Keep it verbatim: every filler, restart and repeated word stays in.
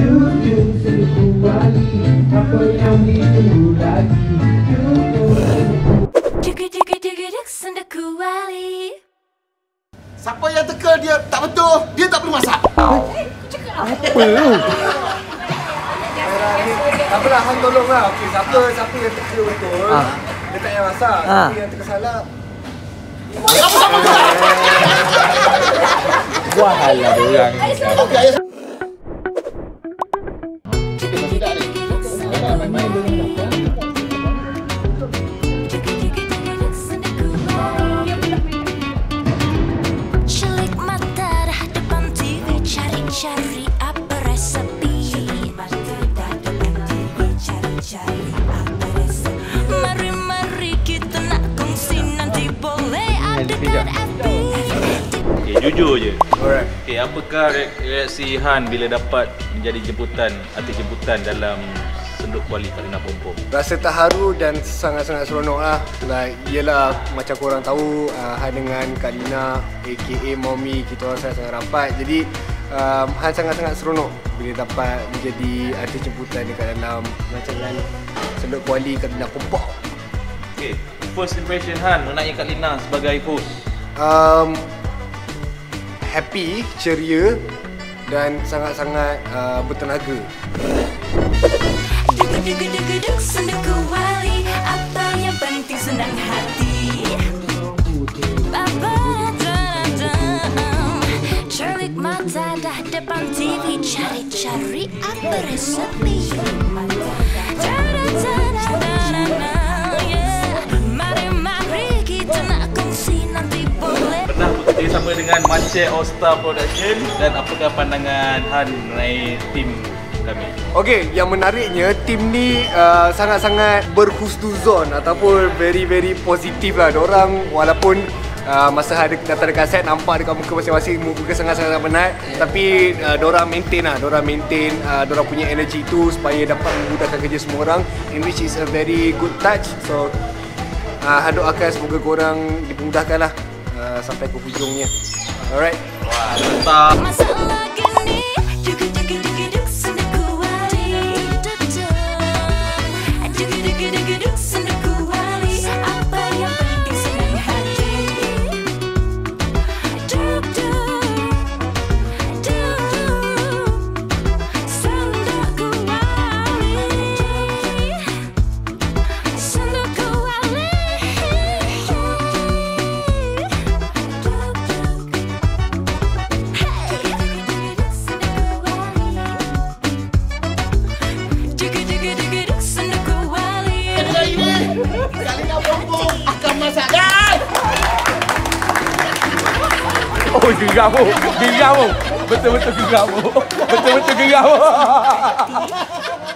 Jujur sendu wali, apa yang ditunggu lagi? Jujur sendu wali. Siapa yang teka dia tak betul, dia tak perlu masak. Apa lu? Apa lah, hang tolonglah. Okey, siapa siapa yang teka betul? Ha. Dia tak payah masak. Ha. Siapa yang teka salah? Kamu sama tu. Wah, alah orang. Okey, ayah. Celik mata dah depan T V, cari-cari apa resepi. Mari-mari kita nak kongsi, nanti boleh ada kat F B. Okay, jujur je. Alright. Okay, apakah re- reaksi Han bila dapat menjadi jemputan atau jemputan dalam Senduk Kuali Kalina Pompom? Rasa terharu dan sangat-sangat seronok lah. Like, yelah macam korang tahu, uh, Han dengan Kak Lina aka Mommy, kita orang sangat-sangat rapat. Jadi um, Han sangat-sangat seronok bila dapat menjadi artis jemputan dekat dalam rancangan Senduk Kuali Kalina Pompom. Okay, first impression Han mengenai Kak Lina sebagai host. um, Happy, ceria dan sangat-sangat uh, bertenaga. Duk-duk-duk-duk Senduk Kuali, apa yang penting senang hati. Celik mata dah depan T V, cari-cari apa resepi. Mari-mari kita nak kongsi, nanti boleh. Pernah bekerja sama dengan Mace All Star Production dan apakah pandangan Han mengenai tim kami? Okey, yang menariknya tim ni uh, sangat-sangat berhusnuzon ataupun very very positif lah. Diorang walaupun uh, masa ada datang dekat set nampak dekat muka masing-masing muka sangat-sangat penat, tapi uh, diorang maintain lah, diorang maintain uh, diorang punya energy tu supaya dapat memudahkan kerja semua orang, in which is a very good touch. So uh, Han doakan semoga korang dipermudahkan lah uh, sampai ke hujungnya. Alright. Wah, mantap. Masalah gini, duk-duk-duk-duk Senduk Kuali. Duk-duk-duk-duk Senduk Kuali, apa yang penting senang hati. Duk-duk, duk, Senduk Kuali. Senduk Kuali. Duk-duk-duk-duk Senduk Kuali. Hari ini Kalina Pompom akan masak guys. Oh, geram tu. Geram tu. Betul-betul geram tu. Betul-betul geram tu.